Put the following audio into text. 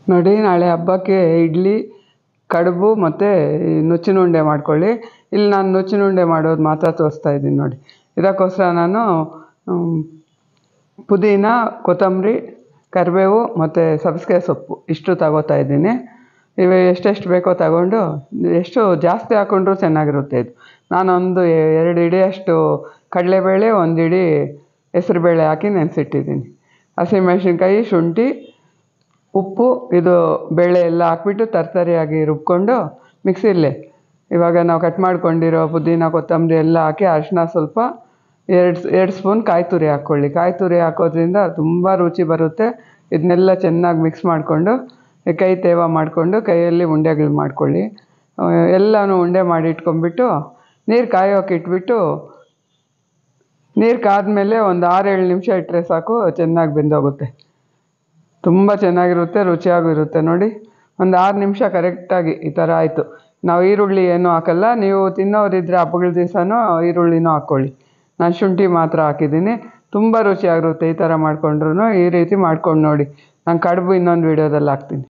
ನೋಡಿ, ನಾಳೆ ಹಬ್ಬಕ್ಕೆ ಇಡ್ಲಿ, ಕಡುಬು ಮತ್ತು ನುಚ್ಚಿನ ಉಂಡೆ ಮಾಡ್ಕೊಳ್ಳಿ. ಇಲ್ಲಿ ನಾನು ನುಚ್ಚಿನ ಉಂಡೆ ಮಾಡೋದು ಮಾತ್ರ ತೋರಿಸ್ತಾ ಇದ್ದೀನಿ ನೋಡಿ. ಇದಕ್ಕೋಸ್ಕರ ನಾನು ಪುದೀನ, ಕೊತ್ತಂಬರಿ, ಕರಿಬೇವು ಮತ್ತು ಸಬ್ಬಸಿಗೆ ಸೊಪ್ಪು ಇಷ್ಟು ತಗೋತಾ ಇದ್ದೀನಿ. ಇವು ಎಷ್ಟೆಷ್ಟು ಬೇಕೋ ತಗೊಂಡು, ಎಷ್ಟು ಜಾಸ್ತಿ ಹಾಕ್ಕೊಂಡ್ರೂ ಚೆನ್ನಾಗಿರುತ್ತೆ ಇದು. ನಾನೊಂದು 2 ಇಡಿಯಷ್ಟು ಕಡಲೆಬೇಳೆ, 1 ಇಡಿ ಹೆಸರುಬೇಳೆ ಹಾಕಿ ನೆನೆಸಿಟ್ಟಿದ್ದೀನಿ. ಹಸಿಮೆಣಸಿನ್ಕಾಯಿ, ಶುಂಠಿ, ಉಪ್ಪು, ಇದು ಬೇಳೆ ಎಲ್ಲ ಹಾಕ್ಬಿಟ್ಟು ತರ್ತರಿಯಾಗಿ ರುಬ್ಕೊಂಡು ಮಿಕ್ಸಿಲೇ ಇವಾಗ ನಾವು ಕಟ್ ಮಾಡ್ಕೊಂಡಿರೋ ಪುದೀನ, ಕೊತ್ತಂಬರಿ ಎಲ್ಲ ಹಾಕಿ ಅರಿಶಿನ ಸ್ವಲ್ಪ, 2 ಸ್ಪೂನ್ ಕಾಯಿ ತುರಿ ಹಾಕ್ಕೊಳ್ಳಿ. ಕಾಯಿ ತುರಿ ಹಾಕೋದ್ರಿಂದ ತುಂಬ ರುಚಿ ಬರುತ್ತೆ. ಇದನ್ನೆಲ್ಲ ಚೆನ್ನಾಗಿ ಮಿಕ್ಸ್ ಮಾಡಿಕೊಂಡು ಕೈ ತೇವ ಮಾಡಿಕೊಂಡು ಕೈಯಲ್ಲಿ ಉಂಡೆಗಳು ಮಾಡ್ಕೊಳ್ಳಿ. ಎಲ್ಲನೂ ಉಂಡೆ ಮಾಡಿ ಇಟ್ಕೊಂಡ್ಬಿಟ್ಟು ನೀರು ಕಾಯೋಕೆ ಇಟ್ಬಿಟ್ಟು, ನೀರು ಕಾದ್ಮೇಲೆ ಒಂದು 6-7 ನಿಮಿಷ ಇಟ್ಟರೆ ಸಾಕು, ಚೆನ್ನಾಗಿ ಬೆಂದೋಗುತ್ತೆ. ತುಂಬ ಚೆನ್ನಾಗಿರುತ್ತೆ, ರುಚಿಯಾಗಿರುತ್ತೆ. ನೋಡಿ, ಒಂದು 6 ನಿಮಿಷ ಕರೆಕ್ಟಾಗಿ ಈ ಥರ ಆಯಿತು. ನಾವು ಈರುಳ್ಳಿ ಏನೂ ಹಾಕಲ್ಲ. ನೀವು ತಿನ್ನೋರಿದ್ದರೆ ಹಬ್ಬಗಳ ದಿವಸನೂ ಈರುಳ್ಳಿನೂ ಹಾಕ್ಕೊಳ್ಳಿ. ನಾನು ಶುಂಠಿ ಮಾತ್ರ ಹಾಕಿದ್ದೀನಿ. ತುಂಬ ರುಚಿಯಾಗಿರುತ್ತೆ ಈ ಥರ ಮಾಡ್ಕೊಂಡ್ರೂ. ಈ ರೀತಿ ಮಾಡ್ಕೊಂಡು ನೋಡಿ. ನಾನು ಕಡುಬು ಇನ್ನೊಂದು ವೀಡಿಯೋದಲ್ಲಿ ಹಾಕ್ತೀನಿ.